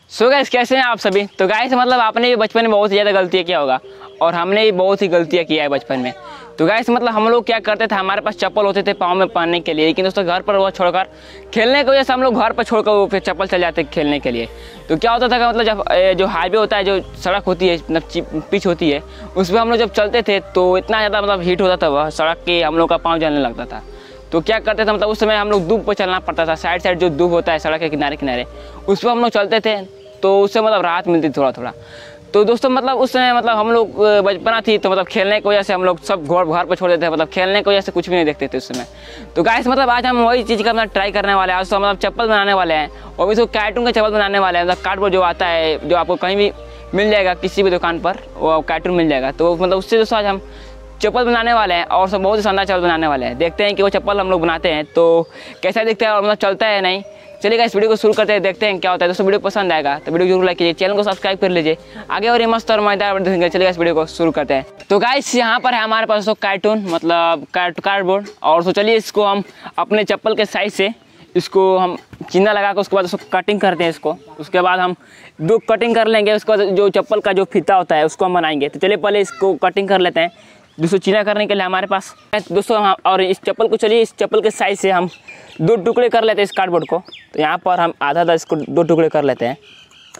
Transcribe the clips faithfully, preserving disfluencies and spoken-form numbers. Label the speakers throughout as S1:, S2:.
S1: So guys कैसे हैं आप सभी। तो गाइस मतलब आपने भी बचपन में बहुत ज़्यादा गलतियाँ किया होगा और हमने भी बहुत ही गलतियाँ किया है बचपन में। तो गाइस मतलब हम लोग क्या करते थे, हमारे पास चप्पल होते थे पाँव में पहनने के लिए, लेकिन दोस्तों घर पर वो छोड़कर खेलने की वजह से हम लोग घर पर छोड़कर वो फिर चप्पल चल जाते खेलने के लिए। तो क्या होता था कि मतलब जब जो हाईवे होता है, जो सड़क होती है, मतलब पिच होती है, उस पर हम लोग जब चलते थे तो इतना ज़्यादा मतलब हीट होता था वह सड़क के, हम लोग का पाँव जलने लगता था। तो क्या करते थे, मतलब उस समय हम लोग दूब पर चलना पड़ता था, साइड साइड जो दूब होता है सड़क के किनारे किनारे, उस पर हम लोग चलते थे, तो उससे मतलब राहत मिलती थोड़ा थोड़ा। तो दोस्तों मतलब उस समय मतलब हम लोग बचपना थी, तो मतलब खेलने की वजह से हम लोग सब घर घर पर छोड़ देते थे, मतलब खेलने की वजह से कुछ भी नहीं देखते थे उस समय। तो गाइस मतलब आज हम वही चीज़ का मतलब ट्राई करने वाले हैं। आज तो मतलब चप्पल बनाने वाले हैं, और भी तो कार्टून का चप्पल बनाने वाले हैं। मतलब कार्डबोर्ड जो आता है, जो आपको कहीं भी मिल जाएगा, किसी भी दुकान पर वो कार्टून मिल जाएगा। तो मतलब उससे दोस्तों आज हम चप्पल बनाने वाले हैं, और सब बहुत ही शानदार चप्पल बनाने वाले हैं। देखते हैं कि वो चप्पल हम लोग बनाते हैं तो कैसा दिखता है और मतलब चलता है नहीं। चलिएगा इस वीडियो को शुरू करते हैं, देखते हैं क्या होता है। दोस्तों वीडियो पसंद आएगा तो वीडियो जरूर लाइक कीजिए, चैनल को सब्सक्राइब कर लीजिए, आगे और ये मस्त और मजेदार देखेंगे। चलिएगा इस वीडियो को शुरू करते हैं। तो गाइस यहाँ पर है हमारे पास तो कार्टून मतलब कार्डबोर्ड, और तो चलिए इसको हम अपने चप्पल के साइज से इसको हम चिन्ह लगा कर उसके बाद उसको कटिंग करते हैं इसको। उसके बाद हम दो कटिंग कर लेंगे, उसके बाद जो चप्पल का जो फीता होता है उसको हम बनाएंगे। तो चलिए पहले इसको कटिंग कर लेते हैं। दोस्तों चिन्ह करने के लिए हमारे पास दोस्तों हम, और इस चप्पल को चलिए इस चप्पल के साइज से हम दो टुकड़े कर लेते हैं इस कार्डबोर्ड को। तो यहाँ पर हम आधा आधा इसको दो टुकड़े कर लेते हैं।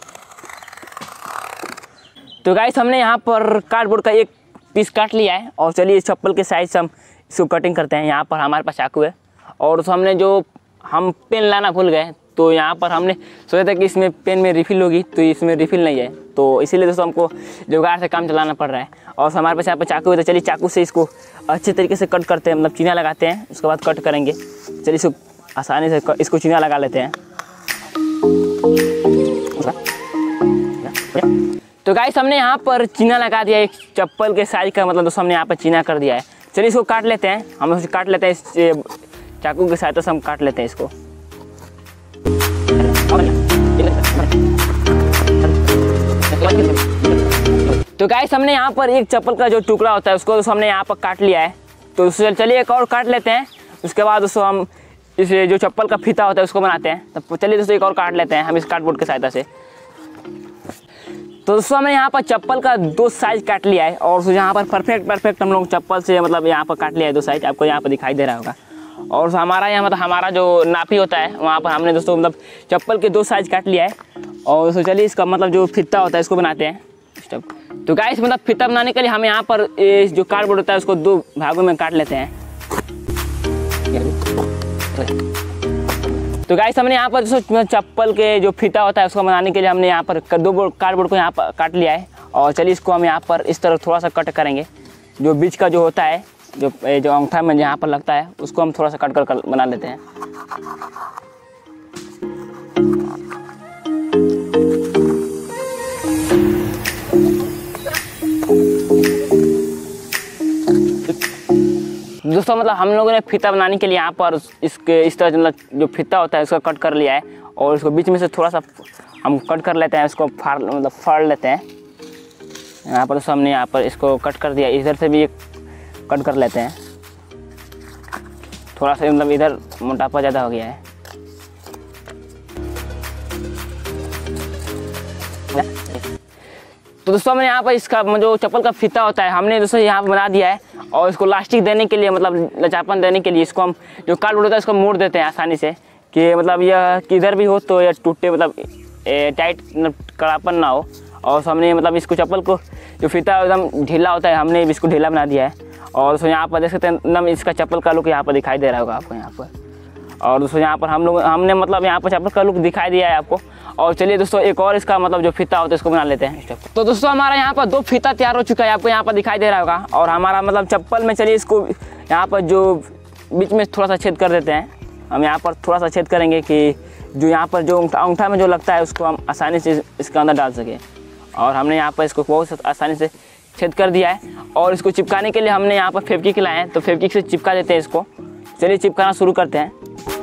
S1: तो गाइस हमने यहाँ पर कार्डबोर्ड का एक पीस काट लिया है, और चलिए इस चप्पल के साइज से हम इसको कटिंग करते हैं। यहाँ पर हमारे पास चाकू है, और तो हमने जो हम पेन लाना भूल गए, तो यहाँ पर हमने सोचा था कि इसमें पेन में रिफ़िल होगी, तो इसमें रिफ़िल नहीं है, तो इसीलिए दोस्तों हमको जुगाड़ से काम चलाना पड़ रहा है। और हमारे पास यहाँ पर चाकू है, तो चलिए चाकू से इसको अच्छे तरीके से कट करते हैं, मतलब चिन्ह लगाते हैं, उसके बाद कट करेंगे। चलिए इसको आसानी से इसको चिन्ह लगा लेते हैं। तो गाइस हमने यहाँ पर चिन्ह लगा दिया एक चप्पल के साइज का, मतलब दोस्तों हमने यहाँ पर चिन्ह कर दिया है। चलिए इसको काट लेते हैं, हम उसे काट लेते हैं इस चाकू के सहायता से हम काट लेते हैं इसको। तो गाइस हमने यहाँ पर एक चप्पल का जो टुकड़ा होता है उसको दोस्तों हमने यहाँ पर काट लिया है। तो उससे चलिए एक और काट लेते हैं, उसके बाद दोस्तों हम इस जो चप्पल का फीता होता है उसको बनाते हैं। तो चलिए दोस्तों एक और काट लेते हैं हम इस कार्डबोर्ड की सहायता से। तो दोस्तों हमने यहाँ पर चप्पल का दो साइज काट लिया है, और यहाँ पर परफेक्ट परफेक्ट हम लोग चप्पल से मतलब यहाँ पर काट लिया है दो साइज, आपको यहाँ पर दिखाई दे रहा होगा। और हमारा यहाँ मतलब हमारा जो नापी होता है वहाँ पर हमने दोस्तों मतलब चप्पल के दो साइज काट लिया है। और दोस्तों चलिए इसका मतलब जो फीता होता है इसको बनाते हैं। तो गाइस मतलब फीता बनाने के लिए हम यहाँ पर जो कार्डबोर्ड होता है उसको दो भागों में काट लेते हैं। तो गाइस हमने यहाँ पर दोस्तों चप्पल के जो फीता होता है उसको बनाने के लिए हमने यहाँ पर दो कार्डबोर्ड को यहाँ पर काट लिया है। और चलिए इसको हम यहाँ पर इस तरह थोड़ा सा कट करेंगे, जो बीच का जो होता है, जो जो अंगूठा में यहाँ पर लगता है, उसको हम थोड़ा सा कट कर, कर बना लेते हैं। दोस्तों मतलब हम लोगों ने फीता बनाने के लिए यहाँ पर इसके इस तरह मतलब जो फीता होता है उसका कट कर लिया है, और इसको बीच में से थोड़ा सा हम कट कर लेते हैं, इसको फाड़ मतलब फाड़ लेते हैं। यहाँ पर दोस्तों हमने यहाँ पर इसको कट कर दिया, इधर से भी एक कट कर लेते हैं। थोड़ा सा मतलब इधर मोटापा ज़्यादा हो गया है। तो दोस्तों हमने यहाँ पर इसका जो चप्पल का फीता होता है हमने दोस्तों यहाँ पर बना दिया है, और इसको लास्टिक देने के लिए मतलब लचापन देने के लिए इसको हम जो कार्डबोर्ड होता है इसको मोड़ देते हैं आसानी से, कि मतलब यह किधर भी हो तो यह टूटे, मतलब टाइट कड़ापन ना हो। और हमने मतलब इसको चप्पल को जो फीता एकदम ढीला होता है हमने इसको ढीला बना दिया है। और दोस्तों यहाँ पर देख सकते हैं एकदम इसका चप्पल का लुक यहाँ पर दिखाई दे रहा होगा आपको यहाँ पर। और दोस्तों यहाँ पर हम लोग हमने मतलब यहाँ पर चप्पल का लुक दिखाई दिया है आपको। और चलिए दोस्तों एक और इसका मतलब जो फीता होता है इसको बना लेते हैं। तो दोस्तों हमारा यहाँ पर दो फीता तैयार हो चुका है, आपको यहाँ पर दिखाई दे रहा होगा। और हमारा मतलब चप्पल में चलिए इसको यहाँ पर जो बीच में थोड़ा सा छेद कर देते हैं। हम यहाँ पर थोड़ा सा छेद करेंगे कि जो यहाँ पर जो अंगूठा में जो लगता है उसको हम आसानी से इसके अंदर डाल सकें। और हमने यहाँ पर इसको बहुत आसानी से छेद कर दिया है, और इसको चिपकाने के लिए हमने यहाँ पर फेविक्विक लाए हैं, तो फेविक्विक से चिपका देते हैं इसको। चलिए चिपकाना शुरू करते हैं।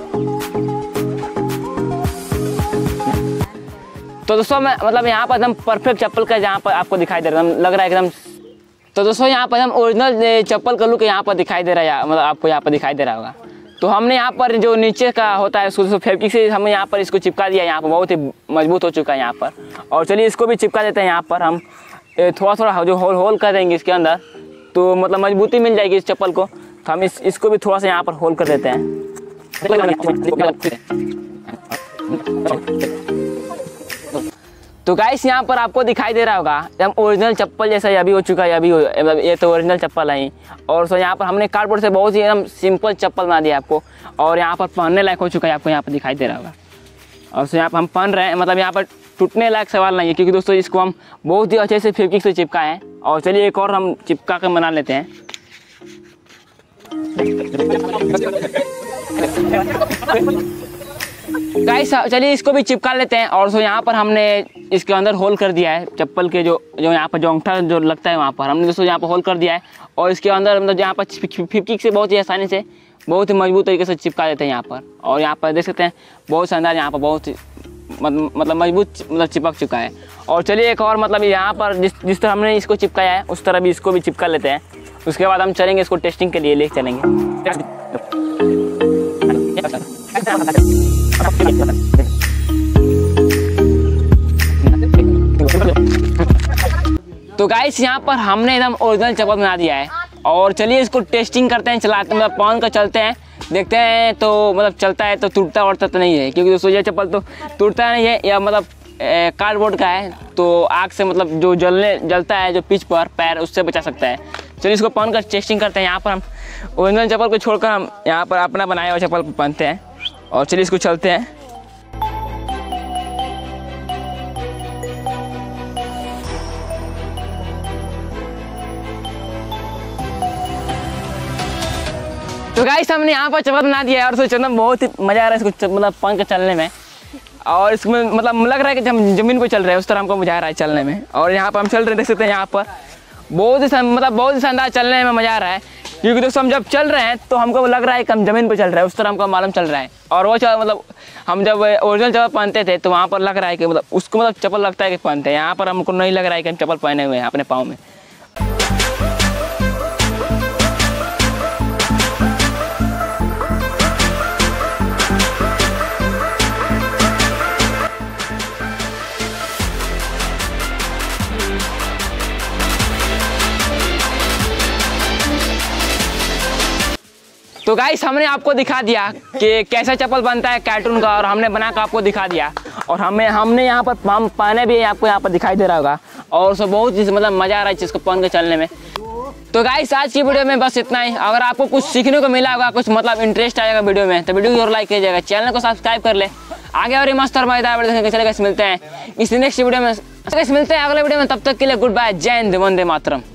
S1: तो दोस्तों मैं मतलब यहाँ पर एकदम परफेक्ट चप्पल का जहाँ पर आपको दिखाई दे रहा है, लग रहा है एकदम। तो दोस्तों यहाँ पर हम ओरिजिनल चप्पल का लुक यहाँ पर दिखाई दे रहा है, मतलब आपको यहाँ पर दिखाई दे रहा होगा। तो तो हमने यहाँ पर जो नीचे का होता है उसको फेविक्विक से हमने यहाँ पर इसको चिपका दिया। यहाँ पर बहुत ही मजबूत हो चुका है यहाँ पर। और चलिए इसको भी चिपका देते हैं। यहाँ पर हम थोड़ा थोड़ा जो होल होल कर देंगे इसके अंदर, तो मतलब मजबूती मिल जाएगी इस चप्पल को। तो हम इस इसको भी थोड़ा सा यहाँ पर होल कर देते हैं। तो गाइस यहाँ पर आपको दिखाई दे रहा होगा एकदम ओरिजिनल चप्पल जैसा अभी हो चुका है। अभी मतलब ये तो ओरिजिनल चप्पल है। और सो यहाँ पर हमने कार्डबोर्ड से बहुत ही एकदम सिंपल चप्पल बना दिया आपको, और यहाँ पर पहनने लायक हो चुका है। आपको यहाँ पर दिखाई दे रहा होगा। और सो यहाँ पर हम पहन रहे हैं, मतलब यहाँ पर टूटने लायक सवाल नहीं है, क्योंकि दोस्तों इसको हम बहुत ही अच्छे से फेविक्विक से चिपकाए हैं। और चलिए एक और हम चिपका कर बना लेते हैं। गाइस चलिए इसको भी चिपका लेते हैं। और सो यहाँ पर हमने इसके अंदर होल कर दिया है चप्पल के, जो जो यहाँ पर जो अंगूठा जो लगता है वहाँ पर हमने दोस्तों यहाँ पर होल कर दिया है। और इसके अंदर मतलब यहाँ पर फेविक्विक से बहुत ही आसानी से बहुत ही मजबूत तरीके से चिपका देते हैं यहाँ पर। और यहाँ पर देख सकते हैं बहुत शानदार यहाँ पर बहुत मतलब मजबूत मतलब चिपक चुका है। और चलिए एक और मतलब यहाँ पर जिस जिस तरह हमने इसको चिपकाया है उस तरह भी इसको भी चिपका लेते हैं। उसके बाद हम चलेंगे इसको टेस्टिंग के लिए ले चलेंगे। तो गाइस यहाँ पर हमने एकदम ओरिजिनल चप्पल बना दिया है। और चलिए इसको टेस्टिंग करते हैं, चलाते मतलब पहन कर चलते हैं, देखते हैं तो मतलब चलता है तो टूटता वटता तो नहीं है, क्योंकि दोस्तों ये चप्पल तो टूटता नहीं है, या मतलब कार्डबोर्ड का है तो आग से मतलब जो जलने जलता है जो पिच पर पैर उससे बचा सकता है। चलिए इसको पहन कर टेस्टिंग करते हैं। यहाँ पर हम ओरिजिनल चप्पल को छोड़कर हम यहाँ पर अपना बनाया हुआ चप्पल पहनते हैं। और चलिए इसको चलते हैं। तो गाइस हमने यहाँ पर चप्पल बना दिया है और चलना बहुत ही मज़ा आ रहा है इसको मतलब पहन कर चलने में। और इसमें मतलब लग रहा है कि हम ज़मीन पर चल रहे हैं उस तरह हमको मज़ा आ रहा है चलने में। और यहाँ पर हम चल रहे हैं, देख सकते हैं यहाँ पर बहुत ही मतलब बहुत ही शानदार चलने में मज़ा आ रहा है, क्योंकि दोस्तों हम जब चल रहे हैं तो हमको लग रहा है कि हम ज़मीन पर चल रहे हैं, उस तरह हमको मालूम चल रहा है। और वो मतलब हम जब ओरिजिनल चप्पल पहनते थे तो वहाँ पर लग रहा है कि मतलब उसको मतलब चप्पल लगता है कि पहनते हैं, यहाँ पर हमको नहीं लग रहा है कि हम चप्पल पहने हुए हैं अपने पाँव में। तो गाइस हमने आपको दिखा दिया कि कैसा चप्पल बनता है कार्टून का, और हमने बना कर आपको दिखा दिया। और हमें हमने यहाँ पर हम पहने भी आपको यहाँ पर दिखाई दे रहा होगा। और सब बहुत चीज़ मतलब मज़ा आ रहा है इसको पहन के चलने में। तो गाइस आज की वीडियो में बस इतना ही। अगर आपको कुछ सीखने को मिला होगा, कुछ मतलब इंटरेस्ट आएगा वीडियो में, तो वीडियो को जरूर लाइक कीजिएगा, चैनल को सब्सक्राइब कर ले। आगे और मस्त और मजेदार वीडियो देखने चलेगा। मिलते हैं इस नेक्स्ट वीडियो में, मिलते हैं अगले वीडियो में। तब तक के लिए गुड बाय, जय हिंद, वंदे मातरम।